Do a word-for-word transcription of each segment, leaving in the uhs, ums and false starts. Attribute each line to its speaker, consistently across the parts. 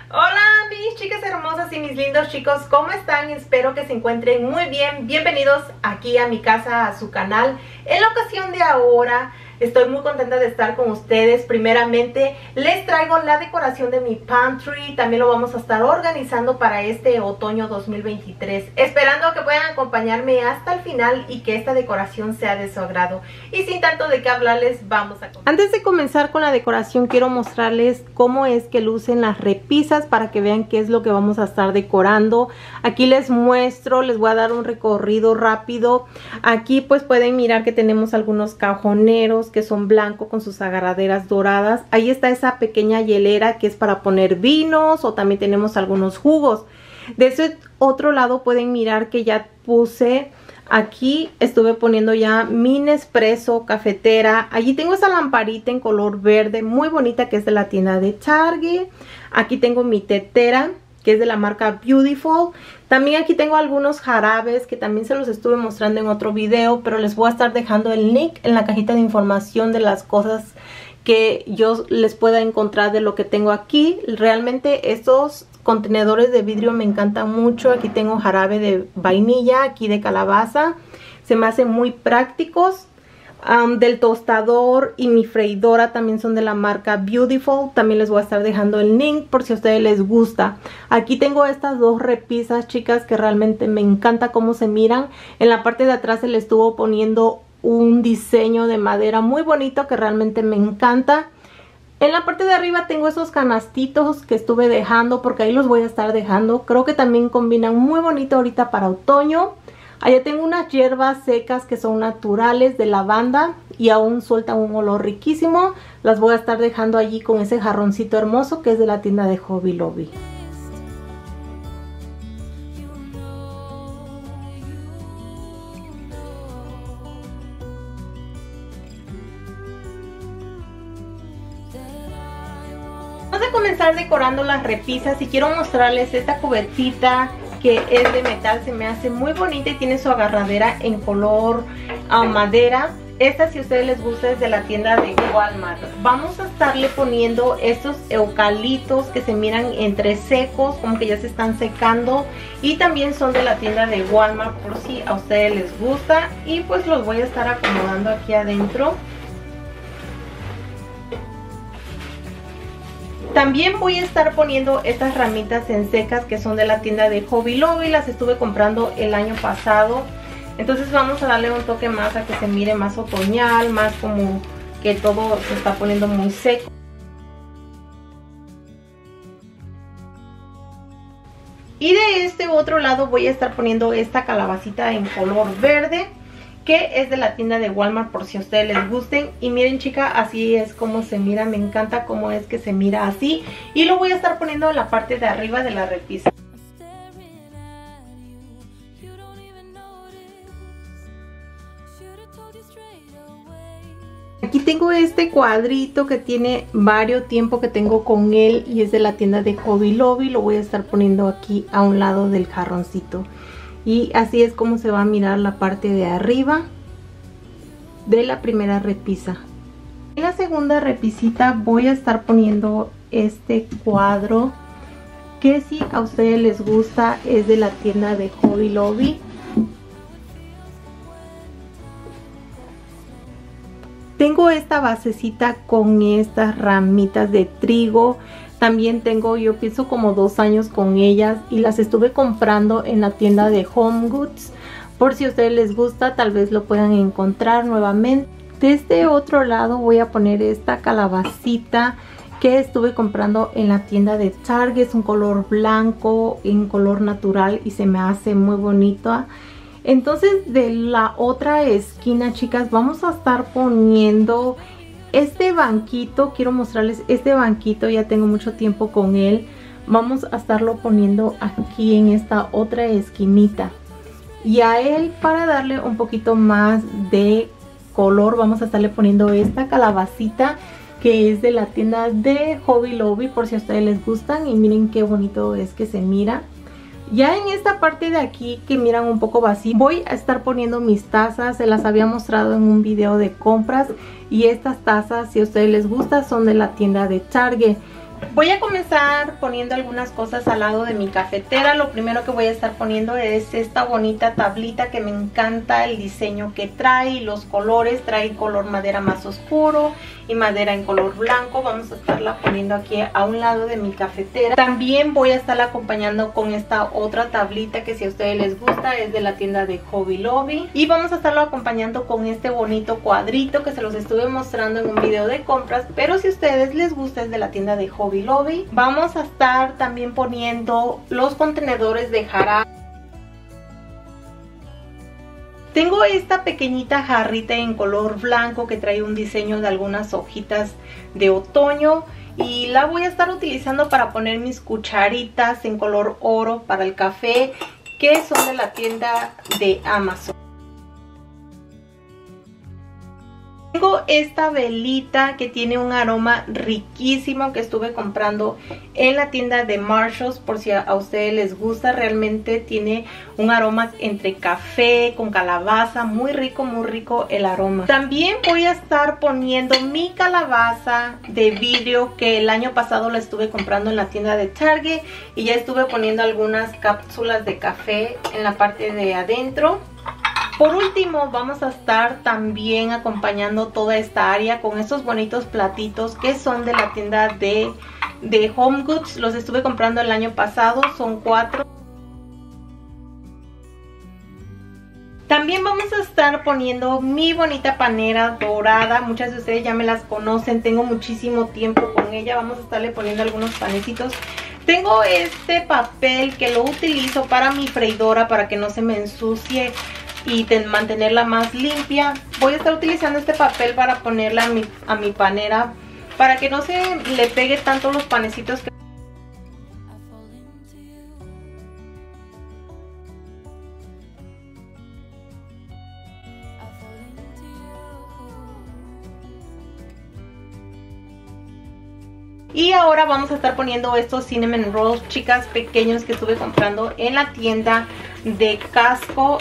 Speaker 1: Hola mis chicas hermosas y mis lindos chicos, ¿cómo están? Espero que se encuentren muy bien. Bienvenidos aquí a mi casa, a su canal. En la ocasión de ahora estoy muy contenta de estar con ustedes. Primeramente les traigo la decoración de mi pantry. También lo vamos a estar organizando para este otoño dos mil veintitrés. Esperando que puedan acompañarme hasta el final y que esta decoración sea de su agrado. Y sin tanto de qué hablarles, vamos a comenzar. Antes de comenzar con la decoración, quiero mostrarles cómo es que lucen las repisas para que vean qué es lo que vamos a estar decorando. Aquí les muestro, les voy a dar un recorrido rápido. Aquí pues pueden mirar que tenemos algunos cajoneros que son blancos con sus agarraderas doradas. Ahí está esa pequeña hielera que es para poner vinos, o también tenemos algunos jugos. De ese otro lado pueden mirar que ya puse, aquí estuve poniendo ya mi Nespresso cafetera. Allí tengo esa lamparita en color verde muy bonita que es de la tienda de Target. Aquí tengo mi tetera que es de la marca Beautiful. También aquí tengo algunos jarabes que también se los estuve mostrando en otro video, pero les voy a estar dejando el link en la cajita de información de las cosas que yo les pueda encontrar de lo que tengo aquí. Realmente estos contenedores de vidrio me encantan mucho. Aquí tengo jarabe de vainilla, aquí de calabaza. Se me hacen muy prácticos. Um, del tostador y mi freidora también son de la marca Beautiful. También les voy a estar dejando el link por si a ustedes les gusta. Aquí tengo estas dos repisas, chicas, que realmente me encanta cómo se miran. En la parte de atrás se le estuvo poniendo un diseño de madera muy bonito que realmente me encanta. En la parte de arriba tengo esos canastitos que estuve dejando porque ahí los voy a estar dejando. Creo que también combinan muy bonito ahorita para otoño. Allá tengo unas hierbas secas que son naturales de lavanda y aún sueltan un olor riquísimo. Las voy a estar dejando allí con ese jarroncito hermoso que es de la tienda de Hobby Lobby. Vamos a comenzar decorando las repisas y quiero mostrarles esta cubetita que es de metal. Se me hace muy bonita y tiene su agarradera en color uh, madera. Esta, si a ustedes les gusta, es de la tienda de Walmart. Vamos a estarle poniendo estos eucaliptos que se miran entre secos, como que ya se están secando, y también son de la tienda de Walmart por si a ustedes les gusta. Y pues los voy a estar acomodando aquí adentro. También voy a estar poniendo estas ramitas en secas que son de la tienda de Hobby Lobby. Las estuve comprando el año pasado. Entonces vamos a darle un toque más a que se mire más otoñal, más como que todo se está poniendo muy seco. Y de este otro lado voy a estar poniendo esta calabacita en color verde, que es de la tienda de Walmart por si a ustedes les gusten. Y miren, chica, así es como se mira. Me encanta cómo es que se mira así. Y lo voy a estar poniendo en la parte de arriba de la repisa. Aquí tengo este cuadrito que tiene varios tiempo que tengo con él y es de la tienda de Hobby Lobby. Lo voy a estar poniendo aquí a un lado del jarroncito. Y así es como se va a mirar la parte de arriba de la primera repisa. En la segunda repisita voy a estar poniendo este cuadro que, si a ustedes les gusta, es de la tienda de Hobby Lobby. Tengo esta basecita con estas ramitas de trigo. También tengo, yo pienso, como dos años con ellas y las estuve comprando en la tienda de Home Goods. Por si a ustedes les gusta, tal vez lo puedan encontrar nuevamente. De este otro lado voy a poner esta calabacita que estuve comprando en la tienda de Target. Es un color blanco, en color natural, y se me hace muy bonito. Entonces, de la otra esquina, chicas, vamos a estar poniendo este banquito. Quiero mostrarles este banquito, ya tengo mucho tiempo con él. Vamos a estarlo poniendo aquí en esta otra esquinita. Y a él, para darle un poquito más de color, vamos a estarle poniendo esta calabacita que es de la tienda de Hobby Lobby, por si a ustedes les gustan. Y miren qué bonito es que se mira. Ya en esta parte de aquí que miran un poco vacío, voy a estar poniendo mis tazas. Se las había mostrado en un video de compras. Y estas tazas, si a ustedes les gusta, son de la tienda de Target. Voy a comenzar poniendo algunas cosas al lado de mi cafetera. Lo primero que voy a estar poniendo es esta bonita tablita que me encanta el diseño que trae, los colores. Trae color madera más oscuro y madera en color blanco. Vamos a estarla poniendo aquí a un lado de mi cafetera. También voy a estarla acompañando con esta otra tablita que si a ustedes les gusta es de la tienda de Hobby Lobby. Y vamos a estarlo acompañando con este bonito cuadrito que se los estuve mostrando en un video de compras, pero si a ustedes les gusta es de la tienda de Hobby Lobby. Vamos a estar también poniendo los contenedores de jarabe. Tengo esta pequeñita jarrita en color blanco que trae un diseño de algunas hojitas de otoño y la voy a estar utilizando para poner mis cucharitas en color oro para el café, que son de la tienda de Amazon. Tengo esta velita que tiene un aroma riquísimo que estuve comprando en la tienda de Marshalls, por si a ustedes les gusta. Realmente tiene un aroma entre café con calabaza, muy rico, muy rico el aroma. También voy a estar poniendo mi calabaza de vidrio que el año pasado la estuve comprando en la tienda de Target y ya estuve poniendo algunas cápsulas de café en la parte de adentro. Por último, vamos a estar también acompañando toda esta área con estos bonitos platitos que son de la tienda de, de Home Goods. Los estuve comprando el año pasado, son cuatro. También vamos a estar poniendo mi bonita panera dorada. Muchas de ustedes ya me las conocen, tengo muchísimo tiempo con ella. Vamos a estarle poniendo algunos panecitos. Tengo este papel que lo utilizo para mi freidora para que no se me ensucie y mantenerla más limpia. Voy a estar utilizando este papel para ponerla a mi, a mi panera para que no se le pegue tanto los panecitos que Y ahora vamos a estar poniendo estos cinnamon rolls, chicas, pequeños que estuve comprando en la tienda de Costco.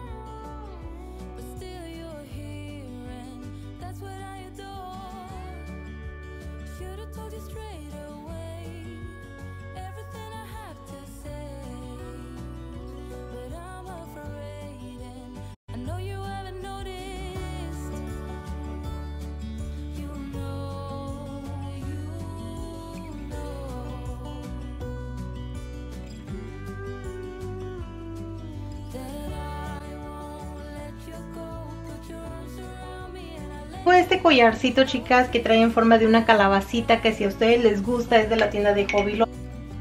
Speaker 1: Este collarcito, chicas, que trae en forma de una calabacita, que si a ustedes les gusta es de la tienda de Hobby Lobby.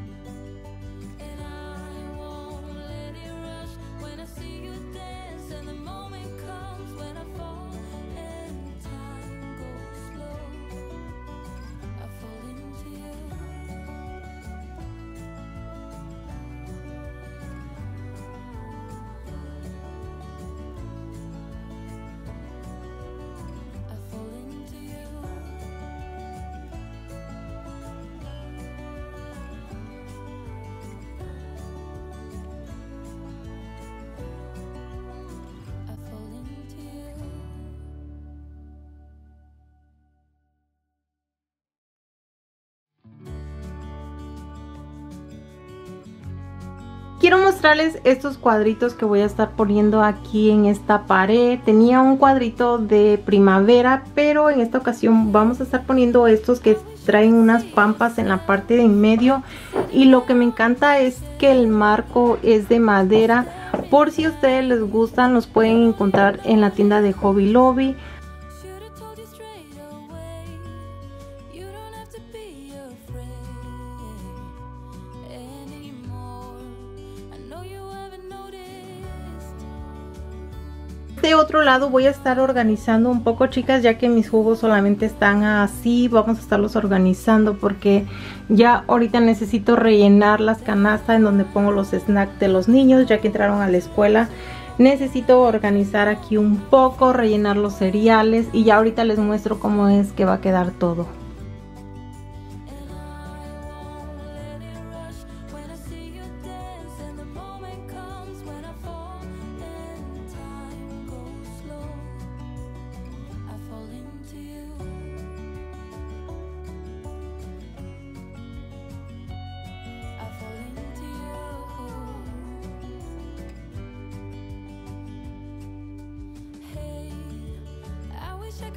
Speaker 1: Quiero mostrarles estos cuadritos que voy a estar poniendo aquí en esta pared. Tenía un cuadrito de primavera, pero en esta ocasión vamos a estar poniendo estos que traen unas pampas en la parte de en medio. Y lo que me encanta es que el marco es de madera. Por si a ustedes les gustan, los pueden encontrar en la tienda de Hobby Lobby. De otro lado voy a estar organizando un poco, chicas, ya que mis jugos solamente están así. Vamos a estarlos organizando porque ya ahorita necesito rellenar las canastas en donde pongo los snacks de los niños, ya que entraron a la escuela. Necesito organizar aquí un poco, rellenar los cereales y ya ahorita les muestro cómo es que va a quedar todo.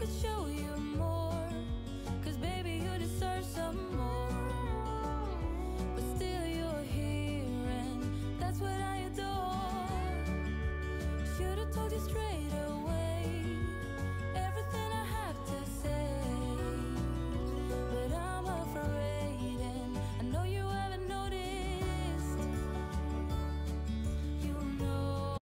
Speaker 2: could show you more, 'cause baby you deserve some more. But still you're here and that's what I adore. Should've told you straight away everything I have to say, but I'm afraid and I know you haven't noticed. You know.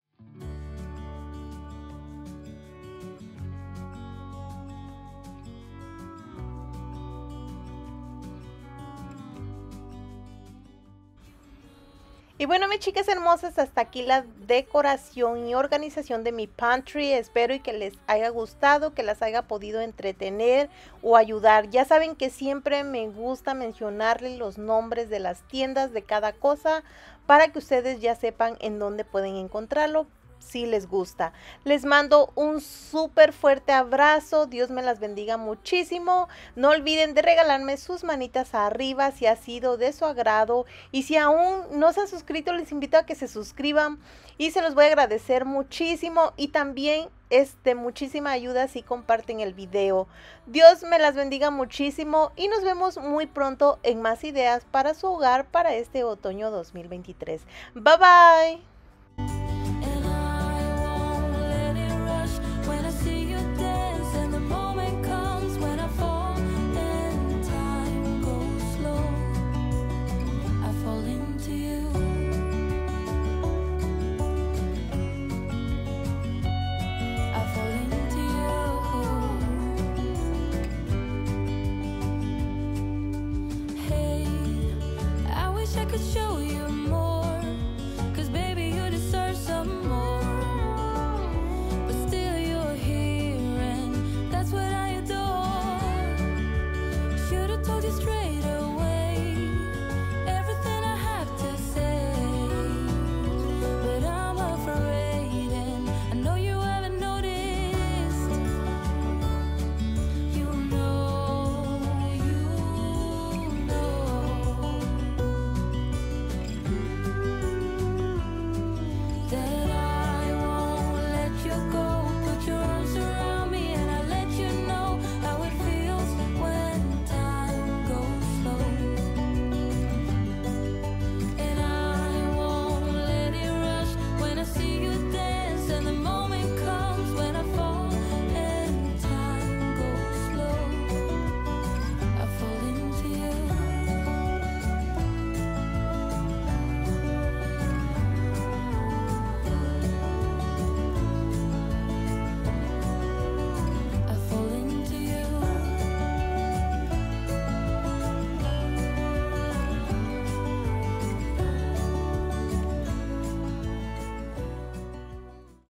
Speaker 1: Y bueno, mis chicas hermosas, hasta aquí la decoración y organización de mi pantry. Espero y que les haya gustado, que las haya podido entretener o ayudar. Ya saben que siempre me gusta mencionarles los nombres de las tiendas de cada cosa para que ustedes ya sepan en dónde pueden encontrarlo si les gusta. Les mando un súper fuerte abrazo. Dios me las bendiga muchísimo. No olviden de regalarme sus manitas arriba si ha sido de su agrado. Y si aún no se han suscrito, les invito a que se suscriban. Y se los voy a agradecer muchísimo. Y también es de muchísima ayuda si comparten el video. Dios me las bendiga muchísimo. Y nos vemos muy pronto en más ideas para su hogar para este otoño dos mil veintitrés. Bye bye.
Speaker 2: I could show you more, 'cause baby you deserve some more. But still you're here and that's what I adore. Should've told you straight